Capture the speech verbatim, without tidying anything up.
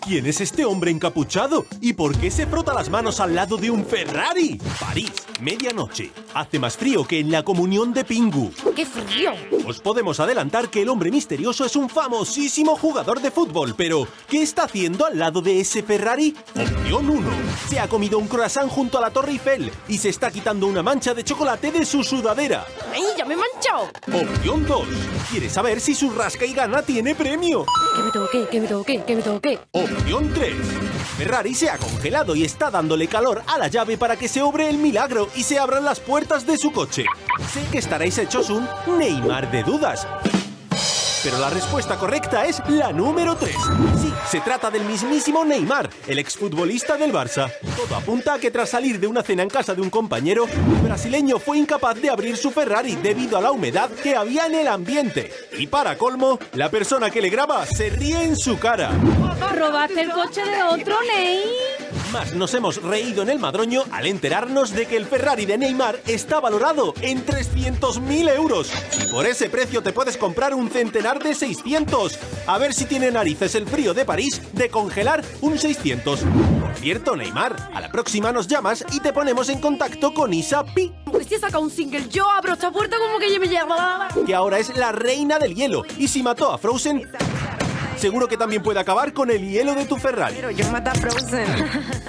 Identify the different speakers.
Speaker 1: ¿Quién es este hombre encapuchado? ¿Y por qué se frota las manos al lado de un Ferrari? París, medianoche. Hace más frío que en la comunión de Pingu.
Speaker 2: ¡Qué frío!
Speaker 1: Os podemos adelantar que el hombre misterioso es un famosísimo jugador de fútbol, pero ¿qué está haciendo al lado de ese Ferrari? Opción uno. Se ha comido un croissant junto a la Torre Eiffel y se está quitando una mancha de chocolate de su sudadera.
Speaker 2: ¡Ay, ya me he manchado!
Speaker 1: Opción dos. Quiere saber si su rasca y gana tiene premio.
Speaker 2: ¡Que me toque, que me toque, que me toque!
Speaker 1: Opción tres. Ferrari se ha congelado y está dándole calor a la llave para que se obre el milagro y se abran las puertas de su coche. Sé que estaréis hechos un Neymar de dudas, pero la respuesta correcta es la número tres. Sí, se trata del mismísimo Neymar, el exfutbolista del Barça. Todo apunta a que tras salir de una cena en casa de un compañero, el brasileño fue incapaz de abrir su Ferrari debido a la humedad que había en el ambiente. Y para colmo, la persona que le graba se ríe en su cara.
Speaker 2: ¿Robaste el coche de otro, Ney?
Speaker 1: Más nos hemos reído en el madroño al enterarnos de que el Ferrari de Neymar está valorado en trescientos mil euros. Y por ese precio te puedes comprar un centenar de seiscientos. A ver si tiene narices el frío de París de congelar un seiscientos. Por cierto, Neymar, a la próxima nos llamas y te ponemos en contacto con Isa Pi,
Speaker 2: Pues si he sacado un single, yo abro esta puerta como que yo me lleva.
Speaker 1: que ahora es la reina del hielo. Y si mató a Frozen, seguro que también puede acabar con el hielo de tu Ferrari.
Speaker 3: Pero yo mato a Frozen.